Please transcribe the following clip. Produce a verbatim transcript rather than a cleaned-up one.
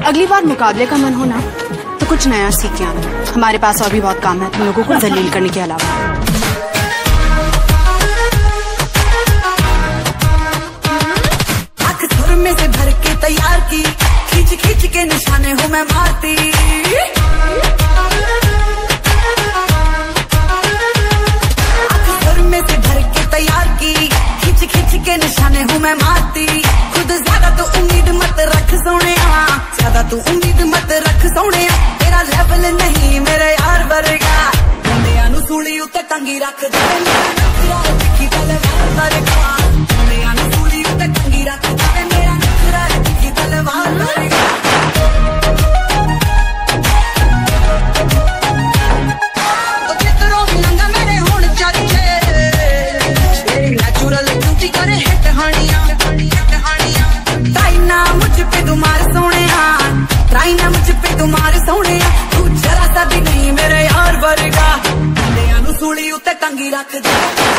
अगली बार मुकाबले का मन हो ना तो कुछ नया सीख के आना। हमारे पास और भी बहुत काम है तुम लोगों को जलील करने के अलावा। आँख सुर में से भर के तैयार की, खींच खींच के निशाने हूँ मैं मारती। आँख सुर में से भर के तैयार की, खींच खींच के निशाने हूँ मैं मारती। खुद ज्यादा तो उम्मीद मत रख सोने, ज्यादा तू उम्मीद मत रख सोने। तेरा लेवल नहीं मेरे यार वर्गा, मुंडिया नू सूली उत्ते टंगी रख दे। दिखी तलवार वर्गा, मुंडिया नू सूली उत्ते टंगी रख दे। मेरा नखरा दिखी तलवार वर्गा। तो जितरों भी लंगा मेरे होण चर्चे, मेरी नेचुरल ब्यूटी करे हिट हानियां। ट्राई ना मुझ पे तुम्हार सोने, ट्राई ना मुझ पे तुम्हार सोने। तू जरा सा भी नहीं मेरे यार वर्गा, मुंडिया नू सूली उत्ते टंगी रख दे।